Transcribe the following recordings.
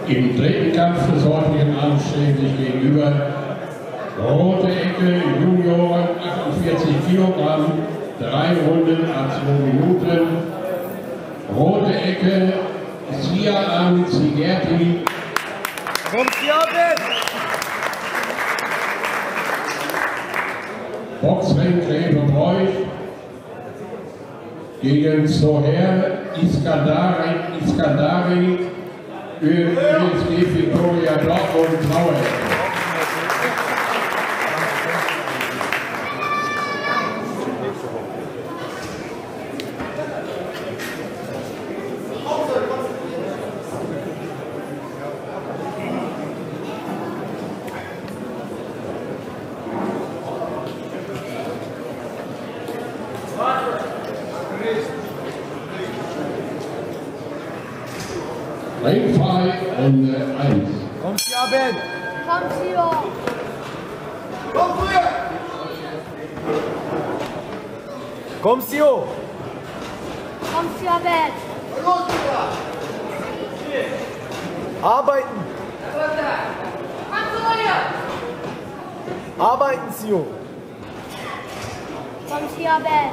Im dritten Kampf des heutigen Abends stehen sich gegenüber Rote Ecke, Junioren, 48 Kilogramm, 3 Runden à 2 Minuten. Rote Ecke, Siaan Zigerti. Boxring Kleve-Bräuch gegen Soher Iskandari, ÖSG Victoria Dortmund Trauer. Ringfrei Runde 1. Kommt sie, Abend! Kommt sie, ja! Komm früher! Komm sie, oh! Kommt sie, Abend! Arbeiten! Arbeiten Sie, oh! Kommt sie, Abend!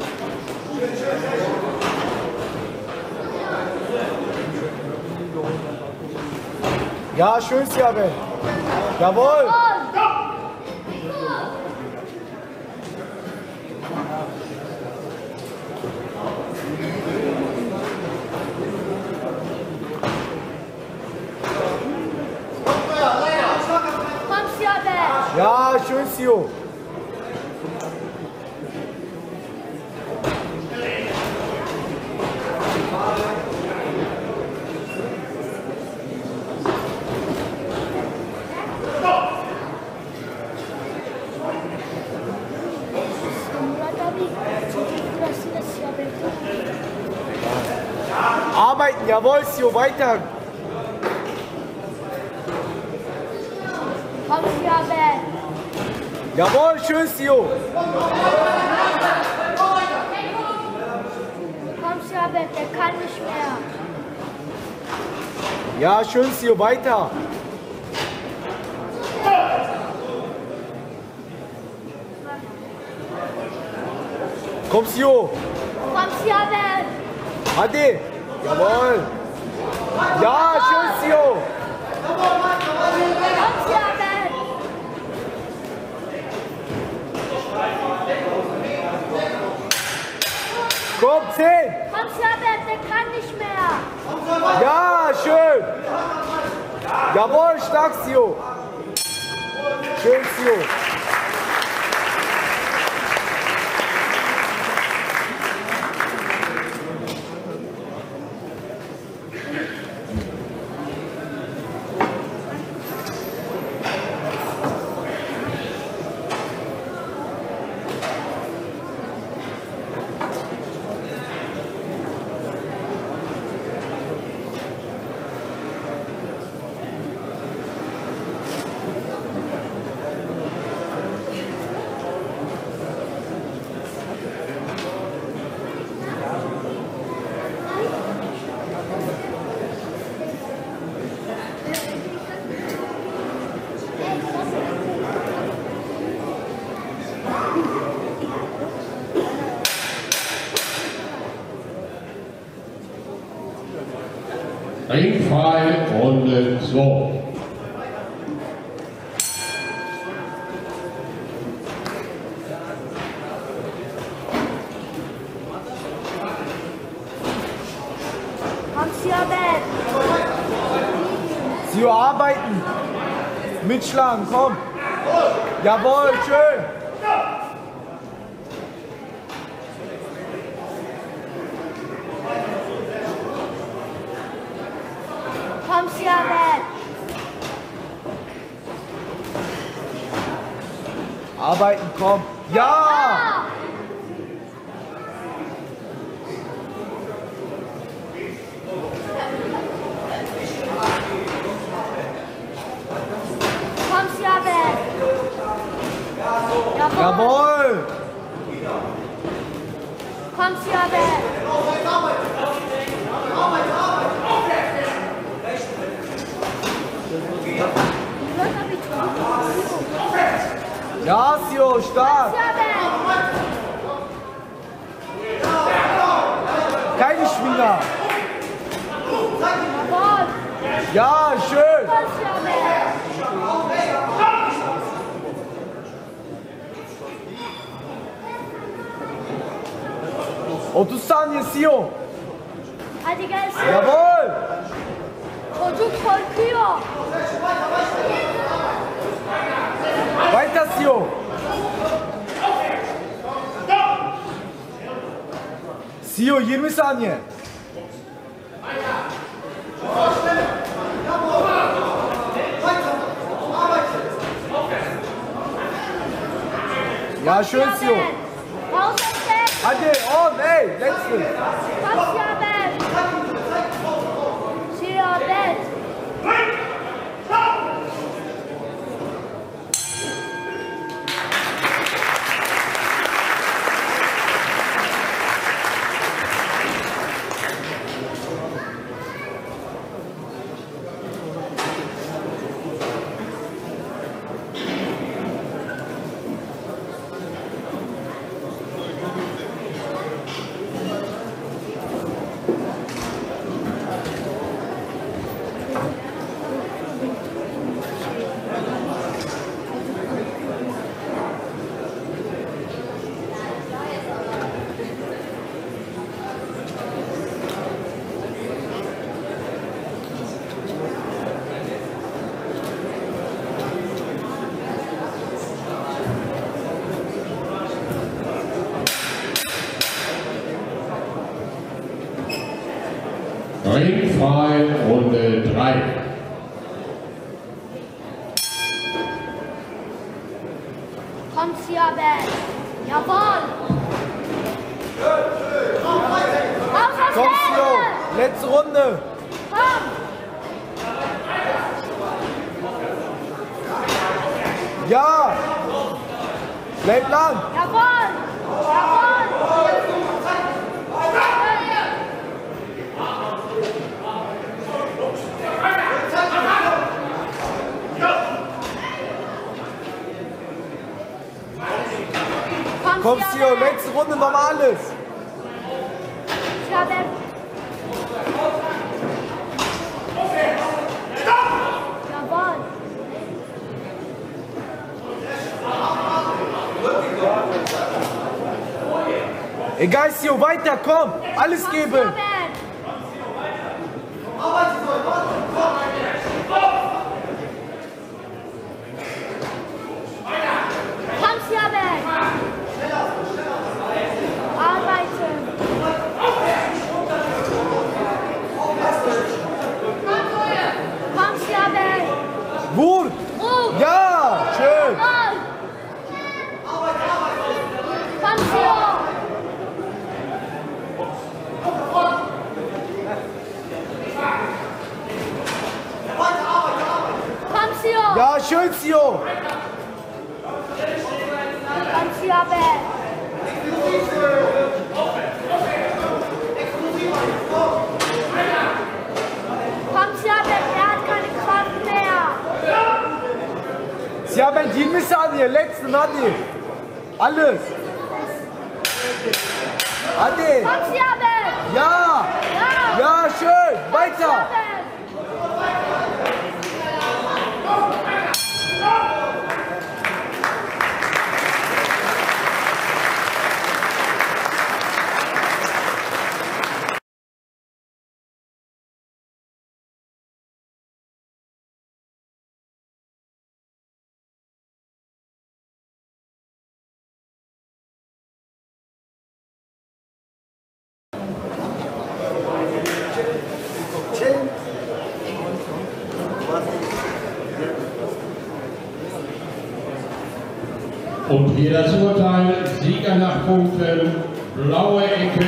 Ja, schön, Sie, Abend! Jawohl! Kommt sie, Abend! Ja, schön, Sie, oh! Arbeiten, jawohl, Sio, weiter. Kommt sie, Abend! Jawohl, schön, Sio. Kommt sie, Abend, der kann nicht mehr! Ja, schön, Sio, weiter. Komm, Sio. Kommt sie, Abend! Ade. Jawohl. Ja, schön, Sio. Kommt sie, Abend! Komm, 10. Kommt sie, Abend, der kann nicht mehr! Ja, schön. Jawohl, stark, Sio. Schön, Sio. Ringfrei Runde 2. Kommt sie, Abend! Sio, arbeiten. Mitschlagen, komm. Jawohl, schön. Kommt sie, Abend! Arbeiten, komm. Ja! Kommt sie, Abend! Jawohl! Kommt sie, Abend! Ja, Sio, stark. Keine Schwinger. Ja, schön. Otur saniye Sio. Hadi gelsin. Jawohl. Çocuk korkuyor. Weiter Sio. Sio 20 saniye. Ja, schön Sio. Hadi 10, ey, letzte. Komm, Siabet. Siabet. Ringfrei, Runde 3. Komm, Siabet. Jawohl. Komm Sio, letzte Runde. Komm. Ja. Bleib lang. Jawohl. Jawohl. Komm Sio, letzte Runde, normales. Siabet. Jawohl. Egal Sio, weiter, komm. Alles geben. Siabet. Komm, Siabet. Arbeiten. Komm, Siabet. Gut. Ruh. Ja, schön. Jawohl. Komm, Sio. Komm, Sio. Ja, schön Sio. Komm, Siabet. Komm, Siabet, er hat keine Kraft mehr. Sie haben 20 saniye, letzte Nadi. Alles. Hadi. Komm, Siabet. Ja. Ja. Ja, schön. Weiter. Siabet. Und hier das Urteil, Sieger nach Punkten, blaue Ecke,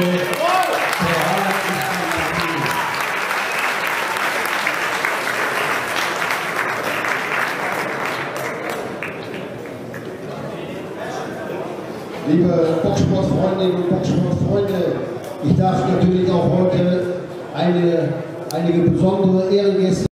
Liebe Boxsportfreundinnen und Boxsportfreunde, ich darf natürlich auch heute einige besondere Ehrengäste